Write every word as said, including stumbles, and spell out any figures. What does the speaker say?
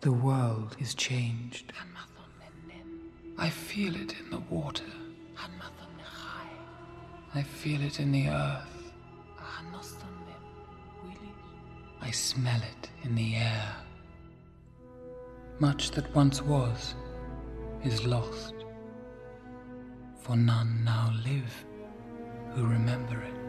The world is changed. I feel it in the water. I feel it in the earth. I smell it in the air. Much that once was is lost, for none now live who remember it.